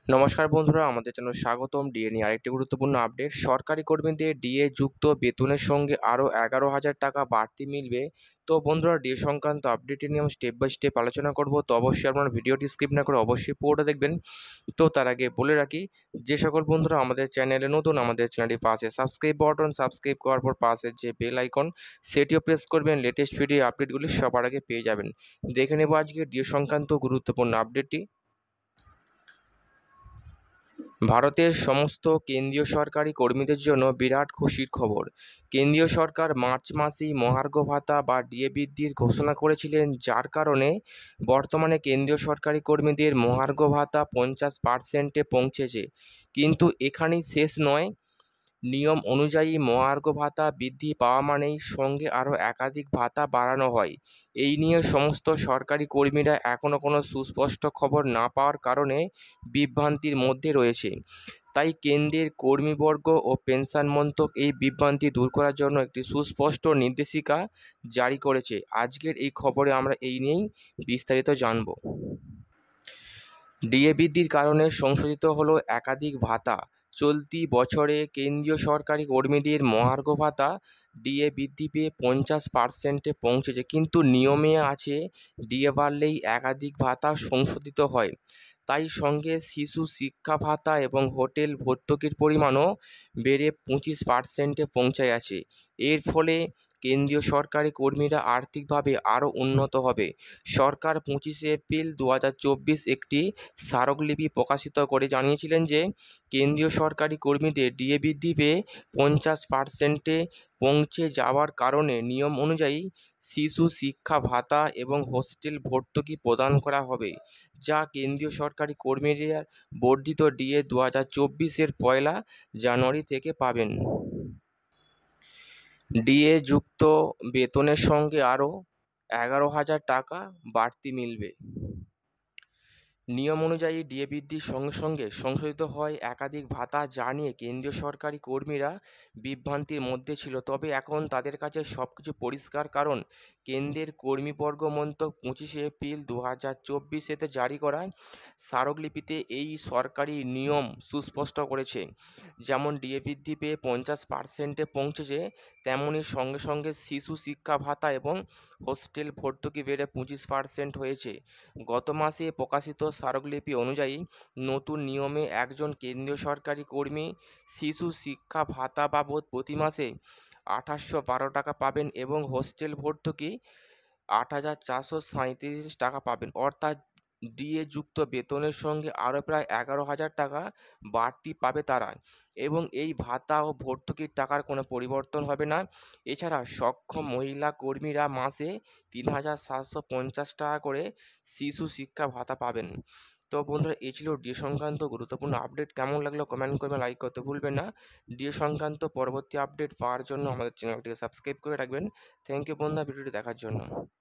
নমস্কার বন্ধুরা, আমাদের চ্যানেল স্বাগতম। ডিএ নিয়ে আরেকটি গুরুত্বপূর্ণ আপডেট। সরকারি কর্মীদের ডিএ যুক্ত বেতনের সঙ্গে আরও 11,000 টাকা বাড়তি মিলবে। তো বন্ধুরা, ডিএ সংক্রান্ত আপডেট নিয়ে আমি স্টেপ বাই স্টেপ আলোচনা করব। তো অবশ্যই আপনারা ভিডিওটি স্কিপ না করে অবশ্যই পুরোটা দেখবেন। তো তার আগে বলে রাখি, যে সকল বন্ধুরা আমাদের চ্যানেলে নতুন, আমাদের চ্যানেলটির পাশে সাবস্ক্রাইব বাটন, সাবস্ক্রাইব করার পর পাশে যে বেল আইকন সেটিও প্রেস করবেন। লেটেস্ট ভিডিও আপডেটগুলি সবার আগে পেয়ে যাবেন। দেখে নেব আজকে ডিএ সংক্রান্ত গুরুত্বপূর্ণ আপডেটটি। ভারতের সমস্ত কেন্দ্রীয় সরকারি কর্মীদের জন্য বিরাট খুশির খবর। কেন্দ্রীয় সরকার মার্চ মাসেই মহার্ঘ ভাতা বা ডিএ বৃদ্ধির ঘোষণা করেছিলেন, যার কারণে বর্তমানে কেন্দ্রীয় সরকারি কর্মীদের মহার্ঘ ভাতা 50%-এ পৌঁছেছে। কিন্তু এখানেই শেষ নয়। নিয়ম অনুযায়ী মহার্ঘ ভাতা বৃদ্ধি পাওয়া মানেই সঙ্গে আরও একাধিক ভাতা বাড়ানো হয়। এই নিয়ে সমস্ত সরকারি কর্মীরা এখনও কোনো সুস্পষ্ট খবর না পাওয়ার কারণে বিভ্রান্তির মধ্যে রয়েছে। তাই কেন্দ্রের কর্মীবর্গ ও পেনশন মন্ত্রক এই বিভ্রান্তি দূর করার জন্য একটি সুস্পষ্ট নির্দেশিকা জারি করেছে। আজকের এই খবরে আমরা এই নিয়েই বিস্তারিত জানব। ডিএ বৃদ্ধির কারণে সংশোধিত হলো একাধিক ভাতা। চলতি বছরে কেন্দ্রীয় সরকারি কর্মীদের মহার্ঘ ভাতা ডিএ বৃদ্ধি পেয়ে 50%-এ পৌঁছেছে, কিন্তু নিয়মে আছে ডিএ বাড়লেই একাধিক ভাতা সংশোধিত হয়। তাই সঙ্গে শিশু শিক্ষা ভাতা এবং হোটেল ভর্তুকির পরিমাণও বেড়ে 25%-এ পৌঁছে গেছে। এর ফলে কেন্দ্রীয় সরকারি কর্মীরা আর্থিকভাবে আরও উন্নত হবে। সরকার 25শে এপ্রিল 2024 একটি স্মারকলিপি প্রকাশিত করে জানিয়েছিলেন যে কেন্দ্রীয় সরকারি কর্মীদের ডিএ বৃদ্ধি পেয়ে 50%-এ পৌঁছে যাওয়ার কারণে নিয়ম অনুযায়ী শিশু শিক্ষা ভাতা এবং হোস্টেল ভর্তুকি প্রদান করা হবে, যা কেন্দ্রীয় সরকারি কর্মীরা বর্ধিত ডিএ 2024-এর 1 জানুয়ারি থেকে পাবেন। ডিএ যুক্ত বেতনের সঙ্গে আরও 11,000 টাকা বাড়তি মিলবে। নিয়ম অনুযায়ী ডিএ বৃদ্ধির সঙ্গে সঙ্গে সংশোধিত হয় একাধিক ভাতা, যা নিয়ে কেন্দ্রীয় সরকারি কর্মীরা বিভ্রান্তির মধ্যে ছিল। তবে এখন তাদের কাছে সব কিছু পরিষ্কার, কারণ কেন্দ্রের কর্মীবর্গ মন্ত্রক 25শে এপ্রিল 2024-এতে জারি করা স্মারকলিপিতে এই সরকারি নিয়ম সুস্পষ্ট করেছে। যেমন ডিএ বৃদ্ধি পেয়ে 50%-এ পৌঁছেছে, তেমনি সঙ্গে সঙ্গে শিশু শিক্ষা ভাতা এবং হোস্টেল ভর্তুকি বেড়ে 25% হয়েছে। গত মাসে প্রকাশিত স্মারকলিপি অনুযায়ী নতুন নিয়মে একজন কেন্দ্রীয় সরকারি কর্মী শিশু শিক্ষা ভাতা বাবদ প্রতি মাসে 2,812 টাকা পাবেন এবং হোস্টেল ভর্তুকি 8,437 টাকা পাবেন। অর্থাৎ ডিএ যুক্ত বেতনের সঙ্গে আরও প্রায় 11,000 টাকা বাড়তি পাবে তারা, এবং এই ভাতা ও ভর্তুকির টাকার কোনো পরিবর্তন হবে না। এছাড়া সক্ষম মহিলা কর্মীরা মাসে 3,750 টাকা করে শিশু শিক্ষা ভাতা পাবেন। তো বন্ধুরা, এই ছিল ডিএ সংক্রান্ত গুরুত্বপূর্ণ আপডেট। কেমন লাগলো কমেন্ট করবেন, লাইক করতে ভুলবেন না। ডিএ সংক্রান্ত পরবর্তী আপডেট পাওয়ার জন্য আমাদের চ্যানেলটিকে সাবস্ক্রাইব করে রাখবেন। থ্যাংক ইউ বন্ধুরা ভিডিওটি দেখার জন্য।